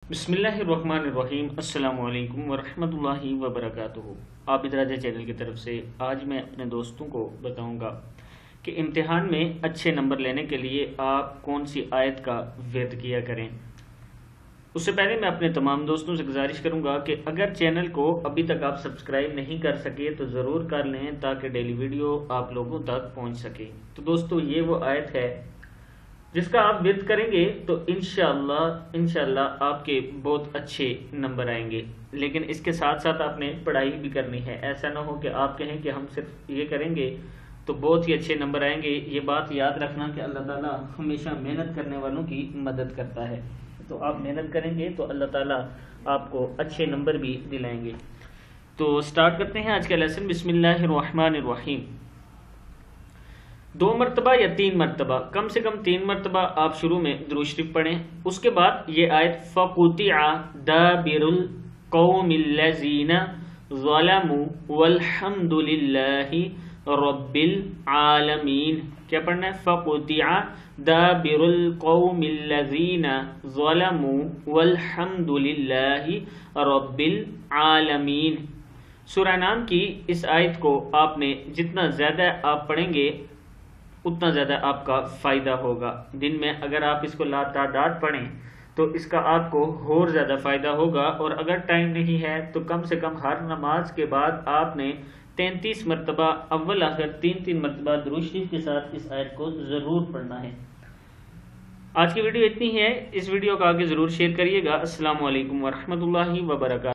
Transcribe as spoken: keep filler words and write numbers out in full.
बिस्मिल्लाहिर्रहमानिर्रहीम। अस्सलामु अलैकुम वरहमतुल्लाहि वबरकातुहू। आप इदराजा चैनल की तरफ से आज मैं अपने दोस्तों को बताऊंगा कि इम्तिहान में अच्छे नंबर लेने के लिए आप कौन सी आयत का विर्द किया करें। उससे पहले मैं अपने तमाम दोस्तों से गुजारिश करूंगा कि अगर चैनल को अभी तक आप सब्सक्राइब नहीं कर सके तो ज़रूर कर लें ताकि डेली वीडियो आप लोगों तक पहुंच सके। तो दोस्तों, ये वो आयत है जिसका आप विर्द करेंगे तो इंशाअल्लाह इंशाअल्लाह आपके बहुत अच्छे नंबर आएंगे। लेकिन इसके साथ साथ आपने पढ़ाई भी करनी है। ऐसा ना हो कि आप कहें कि हम सिर्फ ये करेंगे तो बहुत ही अच्छे नंबर आएंगे। ये बात याद रखना कि अल्लाह ताला हमेशा मेहनत करने वालों की मदद करता है। तो आप मेहनत करेंगे तो अल्लाह ताला आपको अच्छे नंबर भी दिलाएंगे। तो स्टार्ट करते हैं आज का लेसन। बिस्मिल्लाहिर्रहमानिर्रहीम। दो मरतबा या तीन मरतबा, कम से कम तीन मरतबा आप शुरू में दुरूद शरीफ पढ़ें। उसके बाद ये आयत फ़क़ुतिअ दाबिरुल क़ौमिल्लज़ीना ज़लमू वल्हम्दुलिल्लाहि रब्बिल आलमीन। क्या पढ़ना है? फ़क़ुतिअ दाबिरुल क़ौमिल्लज़ीना ज़लमू वल्हम्दुलिल्लाहि रब्बिल आलमीन। सूरह नाम की इस आयत को आपने जितना ज़्यादा आप पढ़ेंगे उतना ज़्यादा आपका फ़ायदा होगा। दिन में अगर आप इसको लातादाद पढ़ें तो इसका आपको और ज़्यादा फ़ायदा होगा। और अगर टाइम नहीं है तो कम से कम हर नमाज के बाद आपने तैंतीस मरतबा अव्वल आखिर तीन तीन मरतबा दुरूद शरीफ के साथ इस आयत को ज़रूर पढ़ना है। आज की वीडियो इतनी है। इस वीडियो को आगे ज़रूर शेयर करिएगा। अस्सलामु अलैकुम वरहमतुल्लाहि वबरकातुहू।